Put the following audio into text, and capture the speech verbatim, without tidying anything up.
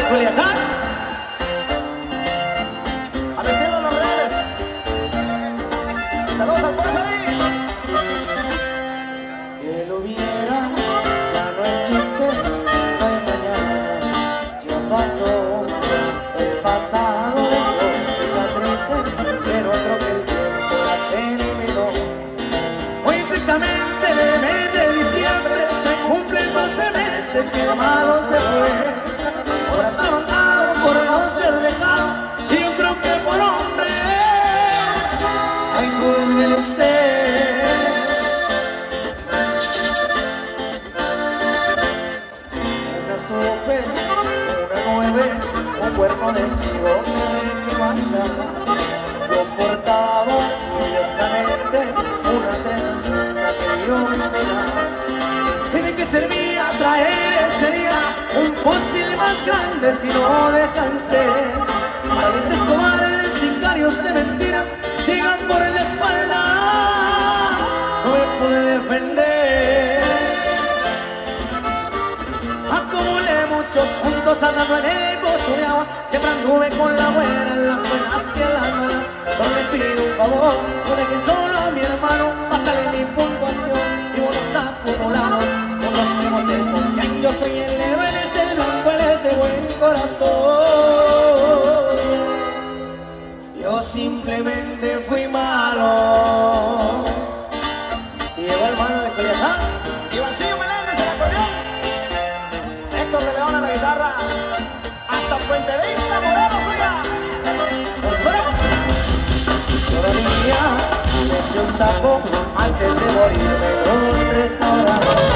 Culiacán. Al estilo de los reales. Saludos al pueblo ahí. Que lo hubiera, ya no existe, no hay mañana. Ya pasó, el pasado dejó cicatrices, pero creo que el tiempo las eliminó. Hoy exactamente en el mes de diciembre se cumplen doce meses que el malo se fue. Ahora está rondado por no ser dejado, y yo creo que por hombre. Ay, juzgue usted. Una sope, una nueve, un cuerpo de chivo que pasa. Yo portaba curiosamente una tres ochenta que yo me miraba. ¿Y de qué servía traer ese día un fusil más grande si no descansé? Valientes cobardes, sicarios de mentiras, llegan por la espalda, no me pude defender. Acumulé muchos puntos andando en el pozo de agua, siempre anduve con la buena en las buenas y en las malas. No les pido un favor, no dejen solo a mi hermano, pásale mi puntuación y bonos acumulados con los primos del Confián. Yo soy el héroe, él es el blanco, él es de buen corazón. Yo simplemente fui malo. Y llegó el mano de Culiacán. Ivancillo Meléndez en el acordeón. Héctor de León en la guitarra. Hasta Puente Vista, Morelos, oiga. Pues bueno. Todavía me eché un taco antes de morirme en un restaurante.